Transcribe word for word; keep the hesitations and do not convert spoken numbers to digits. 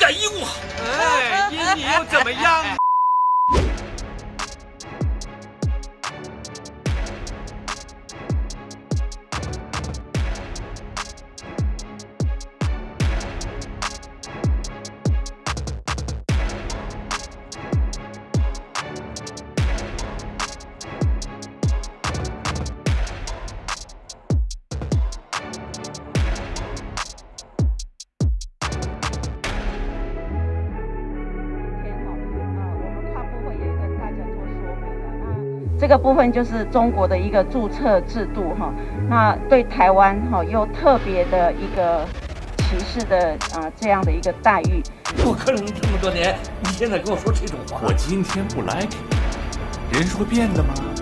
假义务。 哎，依你又怎么样？ 这个部分就是中国的一个注册制度哈，那对台湾哈又特别的一个歧视的啊这样的一个待遇。 不可能这么多年，你现在跟我说这种话。 我今天不 like，人是会变的吗？